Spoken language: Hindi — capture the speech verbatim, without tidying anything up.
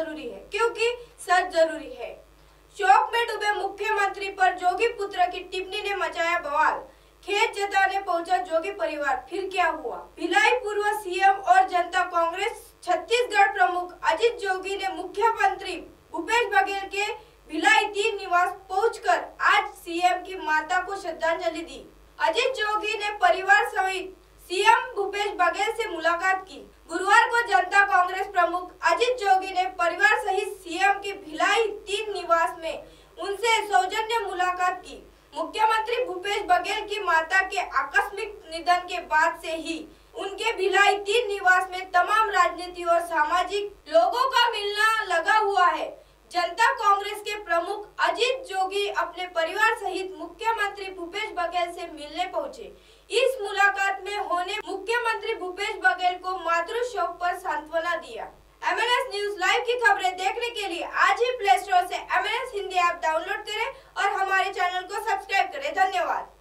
जरूरी है क्योंकि सच जरूरी है। शोक में डूबे मुख्यमंत्री पर जोगी पुत्र की टिप्पणी ने मचाया बवाल। खेत जताने पहुंचा जोगी परिवार, फिर क्या हुआ? भिलाई पूर्व सीएम और जनता कांग्रेस छत्तीसगढ़ प्रमुख अजीत जोगी ने मुख्यमंत्री भूपेश बघेल के भिलाई तीन निवास पहुंचकर आज सीएम की माता को श्रद्धांजलि दी। अजीत जोगी ने परिवार सहित सीएम भूपेश बघेल से मुलाकात की। गुरुवार को जनता कांग्रेस प्रमुख अजीत जोगी ने परिवार सहित सीएम की भिलाई तीन निवास में उनसे सौजन्य मुलाकात की। मुख्यमंत्री भूपेश बघेल की माता के आकस्मिक निधन के बाद से ही उनके भिलाई तीन निवास में तमाम राजनीति और सामाजिक लोगों का मिलना लगा हुआ है। जनता कांग्रेस के प्रमुख अजीत जोगी अपने परिवार सहित मुख्यमंत्री भूपेश बघेल से मिलने पहुंचे। इस मुलाकात में होने मुख्यमंत्री भूपेश बघेल को मातृ शोक पर सांत्वना दिया। एमएनएस न्यूज लाइव की खबरें देखने के लिए आज ही प्ले स्टोर से एमएनएस हिंदी ऐप डाउनलोड करें और हमारे चैनल को सब्सक्राइब करें। धन्यवाद।